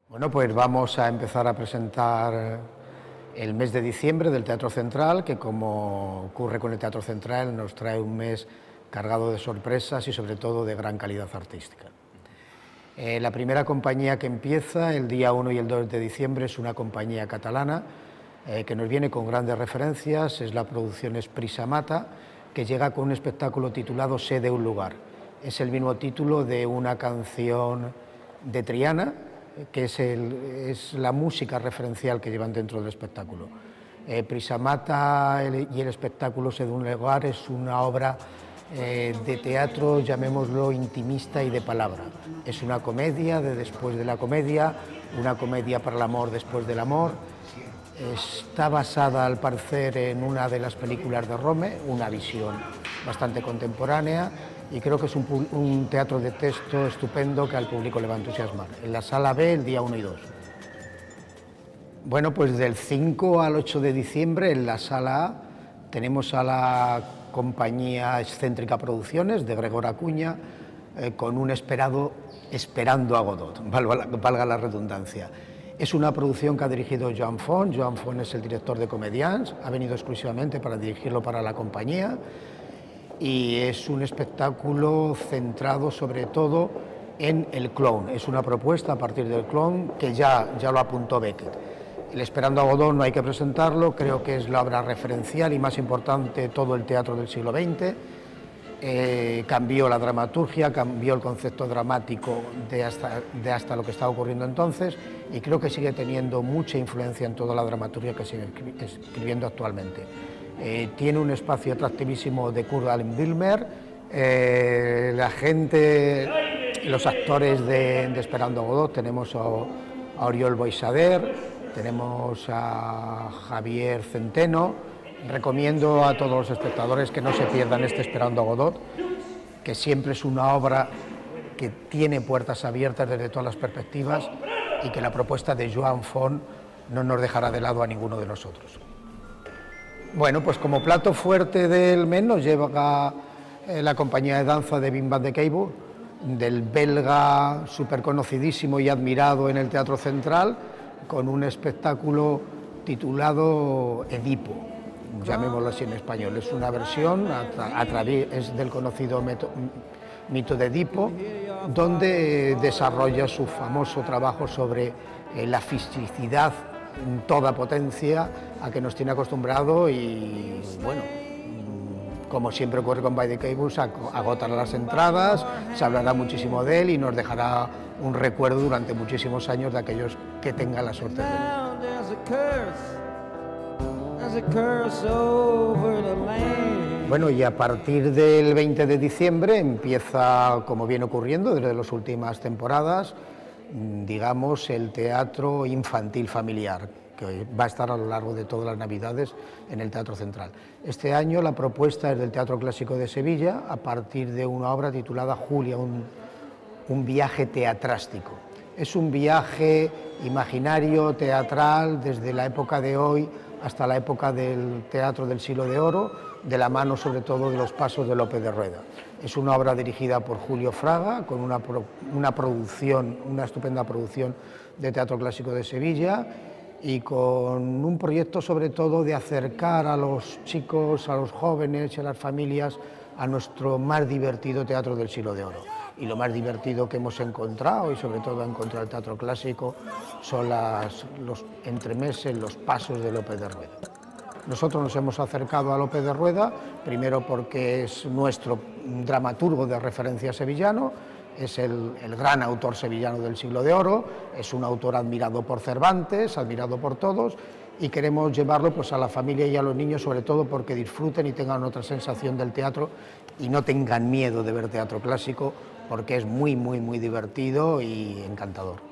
Bueno, pues vamos a empezar a presentar el mes de diciembre del Teatro Central, que como ocurre con el Teatro Central nos trae un mes cargado de sorpresas y sobre todo de gran calidad artística. La primera compañía que empieza el día 1 y el 2 de diciembre es una compañía catalana que nos viene con grandes referencias, es la producción Prisa Mata, que llega con un espectáculo titulado Sé de un lugar. Es el mismo título de una canción de Triana, que es la música referencial que llevan dentro del espectáculo. Prisa Mata y el espectáculo Sé de un lugar es una obra de teatro, llamémoslo intimista y de palabra. Es una comedia de después de la comedia, una comedia para el amor después del amor. Está basada, al parecer, en una de las películas de Rome, una visión bastante contemporánea, y creo que es un teatro de texto estupendo que al público le va a entusiasmar. En la sala B, el día 1 y 2. Bueno, pues del 5 al 8 de diciembre, en la sala A, tenemos a la compañía Excéntrica Producciones, de Gregor Acuña, con un Esperando a Godot, valga la redundancia. Es una producción que ha dirigido Joan Font. Joan Font es el director de Comedians, ha venido exclusivamente para dirigirlo para la compañía, y es un espectáculo centrado sobre todo en el clown. Es una propuesta a partir del clown que ya lo apuntó Beckett. El Esperando a Godot no hay que presentarlo, creo que es la obra referencial y más importante de todo el teatro del siglo XX. Cambió la dramaturgia, cambió el concepto dramático de hasta lo que está ocurriendo entonces, y creo que sigue teniendo mucha influencia en toda la dramaturgia que sigue escribiendo actualmente. Tiene un espacio atractivísimo de Kurt Aland Wilmer, la gente, los actores de Esperando a Godot, tenemos a Oriol Boixader, tenemos a Javier Centeno. Recomiendo a todos los espectadores que no se pierdan este Esperando a Godot, que siempre es una obra que tiene puertas abiertas desde todas las perspectivas y que la propuesta de Joan Font no nos dejará de lado a ninguno de nosotros. Bueno, pues como plato fuerte del mes nos lleva la compañía de danza de Wim van de Keybourd, del belga súper conocidísimo y admirado en el Teatro Central, con un espectáculo titulado Edipo, llamémoslo así en español. Es una versión es del conocido mito de Edipo, donde desarrolla su famoso trabajo sobre la fisicidad en toda potencia a que nos tiene acostumbrado, y bueno, como siempre ocurre con By the Cable, se agotan las entradas, se hablará muchísimo de él y nos dejará un recuerdo durante muchísimos años de aquellos que tengan la suerte de verlo. Bueno, y a partir del 20 de diciembre empieza, como viene ocurriendo desde las últimas temporadas, digamos, el teatro infantil familiar, que va a estar a lo largo de todas las Navidades en el Teatro Central. Este año la propuesta es del Teatro Clásico de Sevilla, a partir de una obra titulada Julia, un viaje teatrástico. Es un viaje imaginario, teatral, desde la época de hoy hasta la época del teatro del Siglo de Oro, de la mano sobre todo de los pasos de Lope de Rueda. Es una obra dirigida por Julio Fraga, con una estupenda producción de Teatro Clásico de Sevilla, y con un proyecto sobre todo de acercar a los chicos, a los jóvenes y a las familias a nuestro más divertido teatro del Siglo de Oro. Y lo más divertido que hemos encontrado, y sobre todo encontrar el teatro clásico, son los entremeses, los pasos de Lope de Rueda. Nosotros nos hemos acercado a Lope de Rueda, primero porque es nuestro dramaturgo de referencia sevillano, es el gran autor sevillano del Siglo de Oro, es un autor admirado por Cervantes, admirado por todos, y queremos llevarlo pues a la familia y a los niños, sobre todo porque disfruten y tengan otra sensación del teatro y no tengan miedo de ver teatro clásico, porque es muy divertido y encantador.